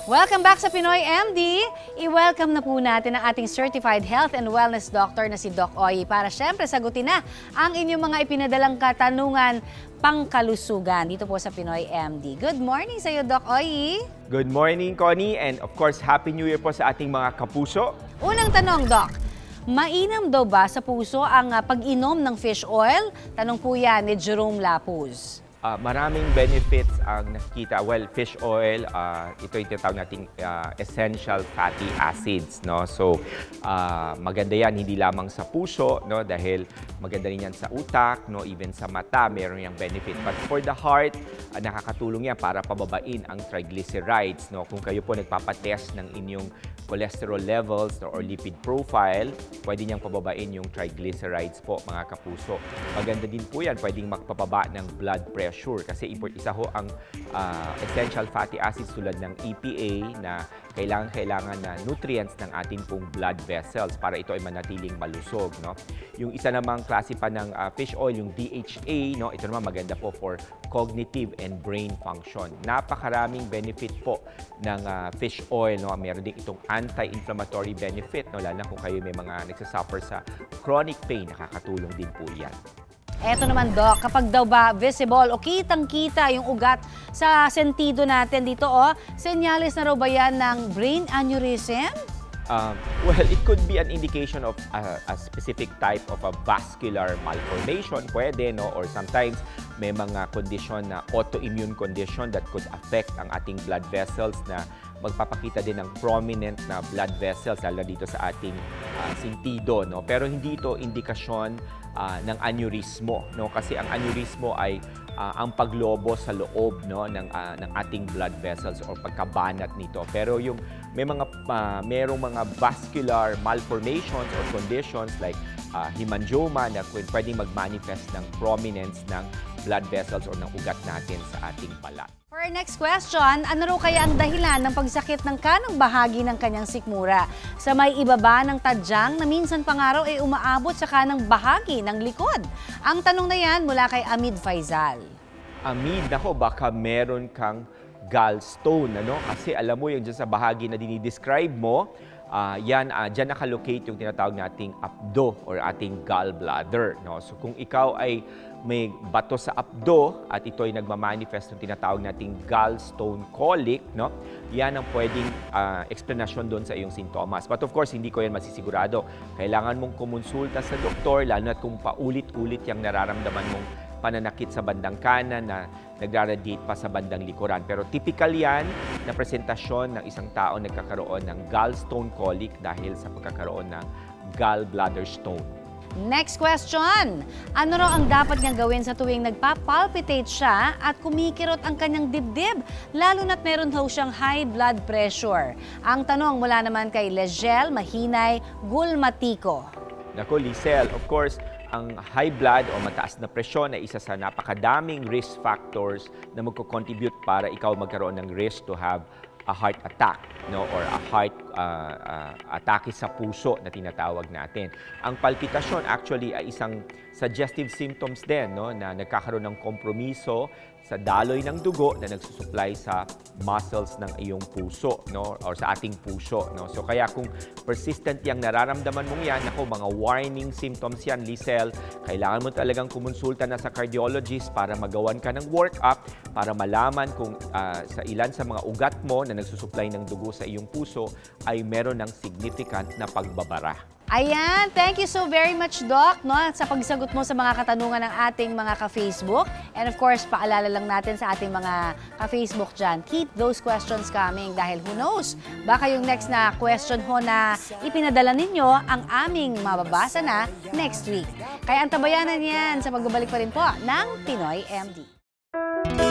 Welcome back sa Pinoy MD. I-welcome na po natin ang ating Certified Health and Wellness Doctor na si Doc Oyi para syempre sagutin na ang inyong mga ipinadalang katanungan pangkalusugan dito po sa Pinoy MD. Good morning sa iyo, Doc Oyi. Good morning, Connie, and of course, Happy New Year po sa ating mga kapuso. Unang tanong, Doc. Mainam daw ba sa puso ang pag-inom ng fish oil? Tanong po yan ni Jerome Lapuz. Maraming benefits ang nakikita. Well, fish oil, ito yung tinatawag nating essential fatty acids, no? So, maganda yan hindi lamang sa puso, no? Dahil maganda rin yan sa utak, no? Even sa mata, meron yung benefit. But for the heart, nakakatulong yan para pababain ang triglycerides, no? Kung kayo po nagpapatest ng inyong cholesterol levels or lipid profile, pwede niyang pababain yung triglycerides po, mga kapuso. Maganda din po yan, pwedeng magpapaba ng blood pressure kasi isa ho ang essential fatty acids tulad ng EPA na kailangan na nutrients ng ating pong blood vessels para ito ay manatiling malusog, no? Yung isa namang klase pa ng fish oil, yung DHA, no? Ito naman maganda po for cognitive and brain function. Napakaraming benefit po ng fish oil, no? Meron din itong anti-inflammatory benefit, no? Lalo na kung kayo may mga nagsasuffer sa chronic pain, nakakatulong din po yan. Eto naman, Doc, kapag daw ba visible o kitang-kita yung ugat sa sentido natin dito, senyales na raw ba yan ng brain aneurysm? Well, it could be an indication of a specific type of a vascular malformation, pwede, no? Or sometimes may mga condition na autoimmune condition that could affect ang ating blood vessels na magpapakita din ng prominent na blood vessels lalo dito sa ating sentido, no? Pero hindi ito indikasyon ng aneurismo, no? Kasi ang aneurismo ay ang paglobo sa loob, no, ng ating blood vessels or pagkabanat nito. Pero yung merong mga vascular malformations or conditions like hemangioma na pwedeng mag-manifest ng prominence ng blood vessels or ng ugat natin sa ating balat. For our next question, ano raw kaya ang dahilan ng pagsakit ng kanang bahagi ng kanyang sikmura? Sa may ibaba ng tadyang na minsan pa nga raw ay umaabot sa kanang bahagi ng likod. Ang tanong na yan mula kay Amid Faisal. Amid, nako, baka meron kang gallstone, ano? Kasi alam mo yung dyan sa bahagi na dinidescribe mo, dyan nakalocate yung tinatawag nating apdo or ating gallbladder, no? So kung ikaw ay may bato sa apdo at ito ay nagmamanifest ng tinatawag nating gallstone colic, no? Yan ang pwedeng explanation doon sa iyong sintomas. But of course, hindi ko yan masisigurado. Kailangan mong kumonsulta sa doktor, lalo na kung paulit-ulit yung nararamdaman mong pananakit sa bandang kanan na nagra-radiate pa sa bandang likuran. Pero typical yan na presentasyon ng isang tao nagkakaroon ng gallstone colic dahil sa pagkakaroon ng gallbladder stone. Next question. Ano raw ang dapat niyang gawin sa tuwing nagpapalpitate siya at kumikirot ang kanyang dibdib, lalo na't meron daw siyang high blood pressure? Ang tanong mula naman kay Legel Mahinay Gulmatico. Nako, Lisel, of course, ang high blood o mataas na presyon ay isa sa napakadaming risk factors na magko-contribute para ikaw magkaroon ng risk to have a heart attack, no, or a heart atake sa puso na tinatawag natin. Ang palpitasyon actually ay isang suggestive symptoms din, no, na nagkakaroon ng kompromiso sa daloy ng dugo na nagsusupply sa muscles ng iyong puso, no, or sa ating puso, no. So kaya kung persistent yang nararamdaman mong yan, ako, mga warning symptoms yan, Lisel, kailangan mo talagang kumonsulta na sa cardiologist para magawan ka ng workup para malaman kung sa ilan sa mga ugat mo na nagsusupply ng dugo sa iyong puso ay meron ng significant na pagbabara. Ayan, thank you so very much, Doc, no, sa pagsagot mo sa mga katanungan ng ating mga ka-Facebook. And of course, paalala lang natin sa ating mga ka-Facebook dyan, keep those questions coming dahil who knows, baka yung next na question ho na ipinadala ninyo ang aming mababasa na next week. Kaya antabayanan yan sa pagbabalik pa rin po ng Pinoy MD.